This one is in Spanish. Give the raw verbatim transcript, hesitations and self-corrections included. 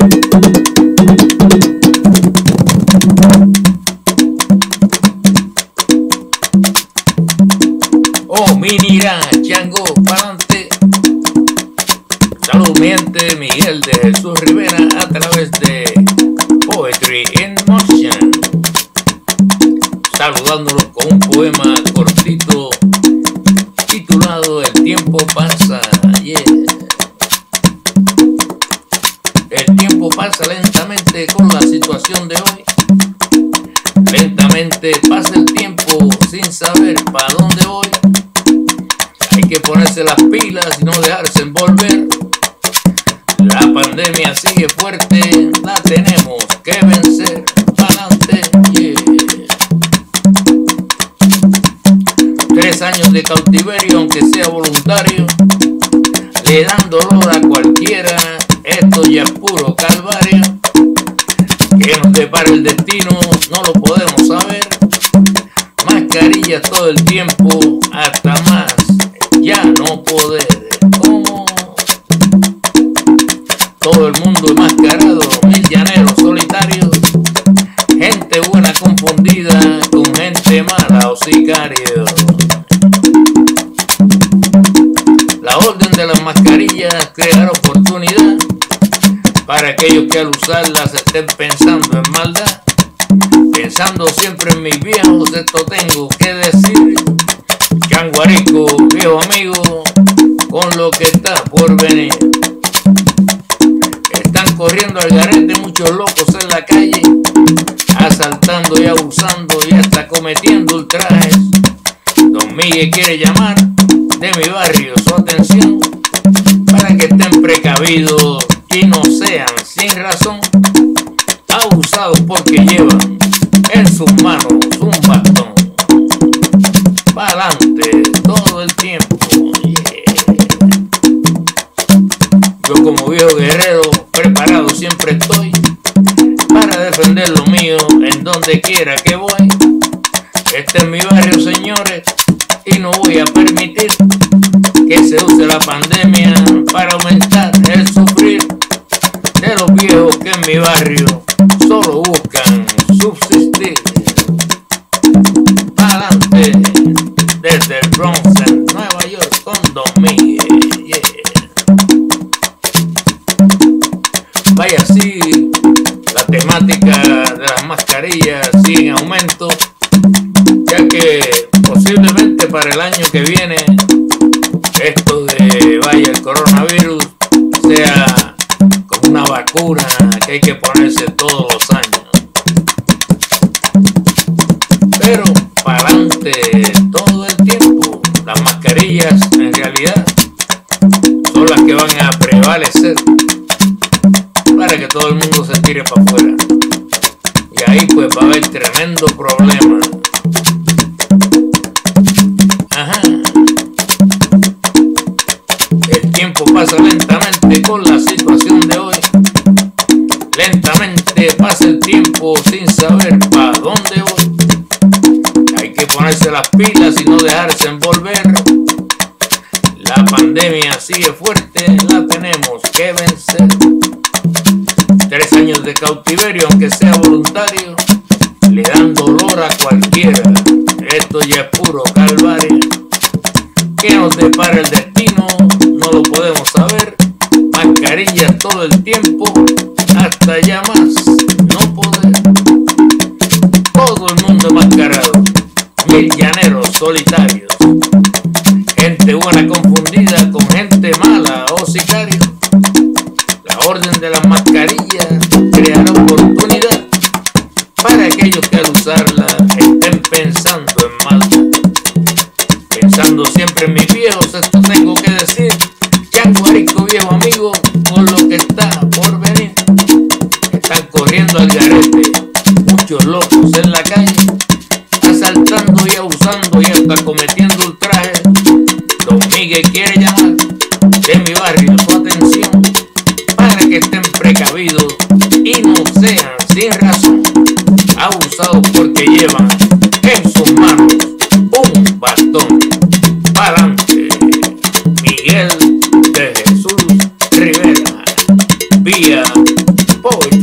Oh, Minira, Chango, pa'lante. Salud, mi gente, Miguel de Jesús Rivera a través de Poetry in Motion. Saludándolos con un poema cortito titulado El tiempo pasa, yeah. El tiempo pasa lentamente con la situación de hoy. Lentamente pasa el tiempo sin saber para dónde voy. Hay que ponerse las pilas y no dejarse envolver. La pandemia sigue fuerte, la tenemos que vencer. Pa'lante, yeah. Tres años de cautiverio, aunque sea voluntario, le dan dolor a cualquiera. Esto ya es puro calvario. Que nos depara el destino, no lo podemos saber. Mascarillas todo el tiempo, hasta más ya no poder. ¿Cómo? Todo el mundo enmascarado, mil llaneros solitarios. Gente buena confundida con gente mala o sicario. La orden de las mascarillas creará oportunidad para aquellos que al usarlas estén pensando en maldad. Pensando siempre en mis viejos, esto tengo que decir. Changuarico, viejo amigo, con lo que está por venir. Están corriendo al garete muchos locos en la calle, asaltando y abusando y hasta cometiendo ultrajes. Don Miguel quiere llamar de mi barrio su atención para que estén precavidos y no sean sin razón abusados porque llevan en sus manos un bastón. Pa'lante todo el tiempo, yeah. Yo como viejo guerrero preparado siempre estoy para defender lo mío en donde quiera que voy. Este es mi barrio, señores, y no voy a permitir que se use la pandemia para aumentar el sufrir de los viejos que en mi barrio solo buscan subsistir. Pa'lante desde el Bronx en Nueva York con Don Miguel, yeah. Vaya, así la temática de las mascarillas sigue en aumento, ya que posiblemente para el año que viene esto de vaya el coronavirus sea como una vacuna que hay que ponerse todos los años. Pero para adelante todo el tiempo, las mascarillas en realidad son las que van a prevalecer para que todo el mundo se tire para afuera. Y ahí pues va a haber tremendo problema. Ajá. El tiempo pasa lentamente con la situación de hoy. Lentamente pasa el tiempo sin saber para dónde voy. Hay que ponerse las pilas y no dejarse envolver. La pandemia sigue fuerte, la tenemos que vencer. Tres años de cautiverio, aunque sea voluntario, le dan dolor a cualquiera. Esto ya es puro calvario. ¿Qué nos depara el destino? No lo podemos saber. Mascarillas todo el tiempo, hasta ya más no poder. Todo el mundo enmascarado, mil llaneros solitarios. Gente buena confundida con gente mala o sicario. La orden de las mascarillas creará oportunidad para aquellos que al usarla estén pensando en maldad. Pensando siempre en mis viejos, esto tengo que decir. Changuarico, viejo amigo, con lo que está por venir. Están corriendo al garete muchos locos en la calle, asaltando y abusando y hasta cometiendo ultrajes. Don Miguel quiere llamar de mi barrio su atención para que estén precavidos y no sean sin razón abusados porque llevan en sus manos un bastón. Pa'lante, Miguel de Jesús Rivera, vía Poetry.